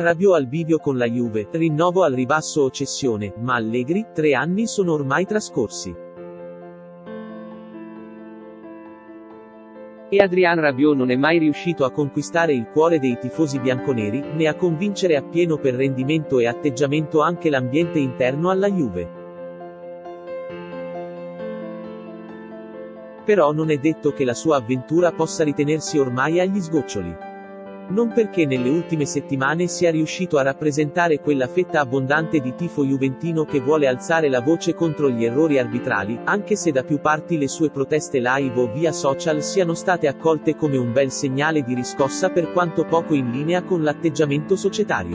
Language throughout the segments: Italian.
Rabiot al bivio con la Juve, rinnovo al ribasso o cessione, ma Allegri, 3 anni sono ormai trascorsi. E Adrien Rabiot non è mai riuscito a conquistare il cuore dei tifosi bianconeri, né a convincere appieno per rendimento e atteggiamento anche l'ambiente interno alla Juve. Però non è detto che la sua avventura possa ritenersi ormai agli sgoccioli. Non perché nelle ultime settimane sia riuscito a rappresentare quella fetta abbondante di tifo juventino che vuole alzare la voce contro gli errori arbitrali, anche se da più parti le sue proteste live o via social siano state accolte come un bel segnale di riscossa per quanto poco in linea con l'atteggiamento societario.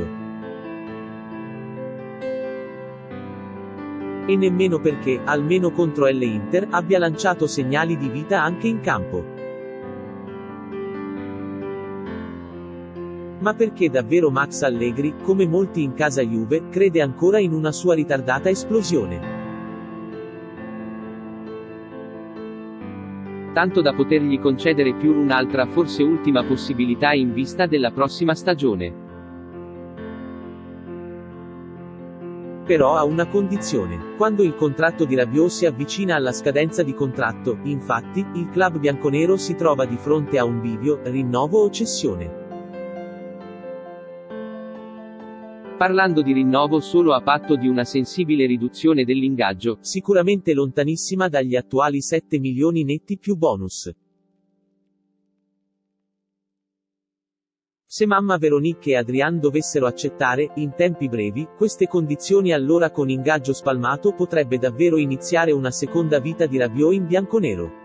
E nemmeno perché, almeno contro l'Inter, abbia lanciato segnali di vita anche in campo. Ma perché davvero Max Allegri, come molti in casa Juve, crede ancora in una sua ritardata esplosione. Tanto da potergli concedere più un'altra forse ultima possibilità in vista della prossima stagione. Però ha una condizione. Quando il contratto di Rabiot si avvicina alla scadenza di contratto, infatti, il club bianconero si trova di fronte a un bivio, rinnovo o cessione. Parlando di rinnovo solo a patto di una sensibile riduzione dell'ingaggio, sicuramente lontanissima dagli attuali 7 milioni netti più bonus. Se mamma Veronique e Adrien dovessero accettare, in tempi brevi, queste condizioni allora con ingaggio spalmato potrebbe davvero iniziare una seconda vita di Rabiot in bianconero.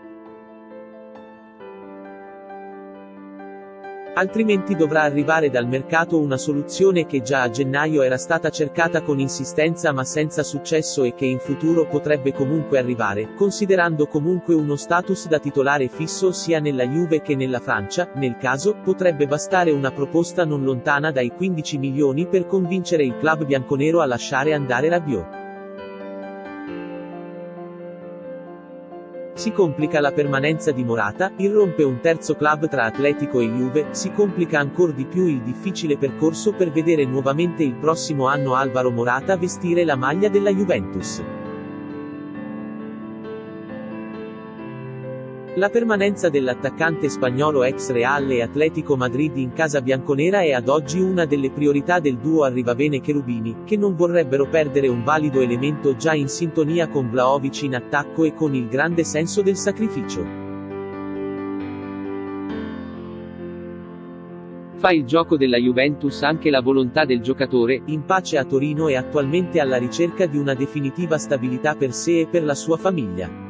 Altrimenti dovrà arrivare dal mercato una soluzione che già a gennaio era stata cercata con insistenza ma senza successo e che in futuro potrebbe comunque arrivare, considerando comunque uno status da titolare fisso sia nella Juve che nella Francia. Nel caso, potrebbe bastare una proposta non lontana dai 15 milioni per convincere il club bianconero a lasciare andare Rabiot. Si complica la permanenza di Morata, irrompe un terzo club tra Atletico e Juve, si complica ancor di più il difficile percorso per vedere nuovamente il prossimo anno Alvaro Morata vestire la maglia della Juventus. La permanenza dell'attaccante spagnolo ex Real e Atletico Madrid in casa bianconera è ad oggi una delle priorità del duo Arrivabene-Cherubini, che non vorrebbero perdere un valido elemento già in sintonia con Vlahovic in attacco e con il grande senso del sacrificio. Fa il gioco della Juventus anche la volontà del giocatore, in pace a Torino e attualmente alla ricerca di una definitiva stabilità per sé e per la sua famiglia.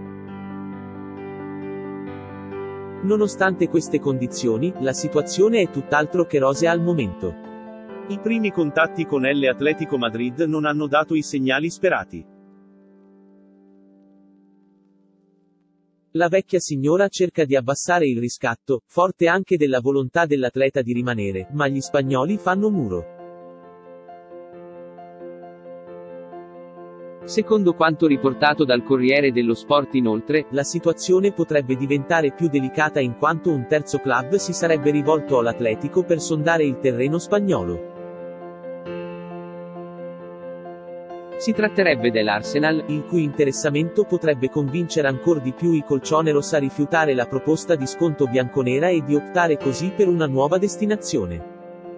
Nonostante queste condizioni, la situazione è tutt'altro che rosea al momento. I primi contatti con l'Atletico Madrid non hanno dato i segnali sperati. La vecchia signora cerca di abbassare il riscatto, forte anche della volontà dell'atleta di rimanere, ma gli spagnoli fanno muro. Secondo quanto riportato dal Corriere dello Sport inoltre, la situazione potrebbe diventare più delicata in quanto un terzo club si sarebbe rivolto all'Atletico per sondare il terreno spagnolo. Si tratterebbe dell'Arsenal, il cui interessamento potrebbe convincere ancor di più i colchoneros a rifiutare la proposta di sconto bianconera e di optare così per una nuova destinazione.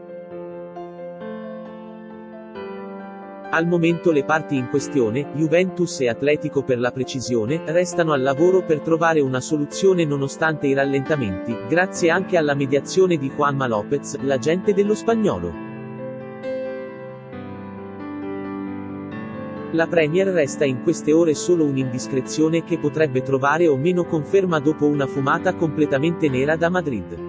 Al momento le parti in questione, Juventus e Atletico per la precisione, restano al lavoro per trovare una soluzione nonostante i rallentamenti, grazie anche alla mediazione di Juanma Lopez, l'agente dello spagnolo. La Premier resta in queste ore solo un'indiscrezione che potrebbe trovare o meno conferma dopo una fumata completamente nera da Madrid.